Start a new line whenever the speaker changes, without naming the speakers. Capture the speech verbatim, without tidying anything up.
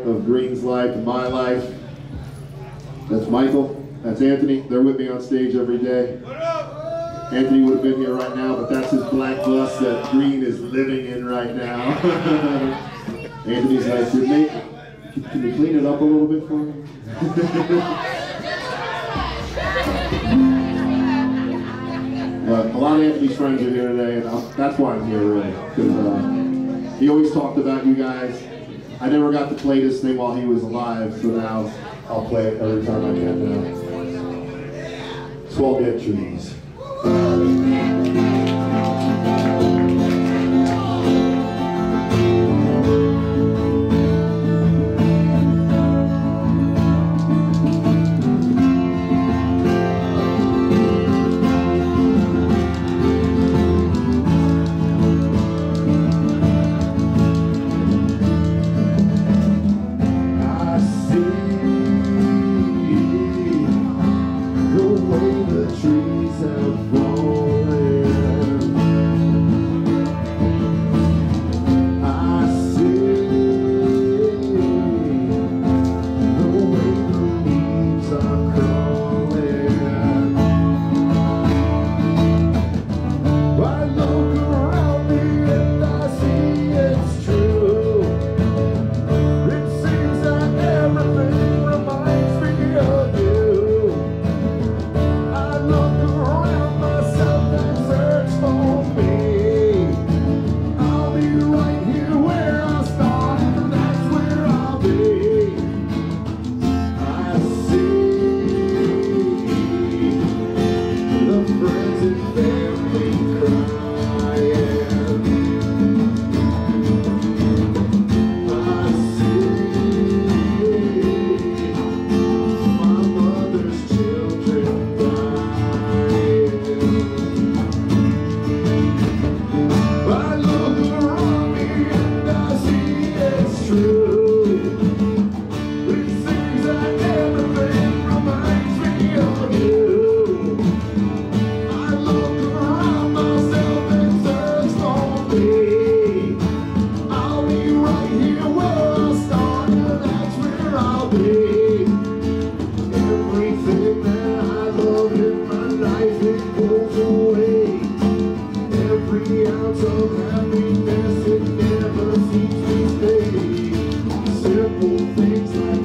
of Green's life and my life. That's Michael. That's Anthony. They're with me on stage every day. Anthony would have been here right now, but that's his black bus that Green is living in right now. Anthony's like, "Your mate, can you clean it up a little bit for me?" But a lot of Anthony's friends are here today, and I'm, that's why I'm here, really. Because uh, he always talked about you guys. I never got to play this thing while he was alive, so now I'll play it every time I can now. twelve dead trees. Simple things like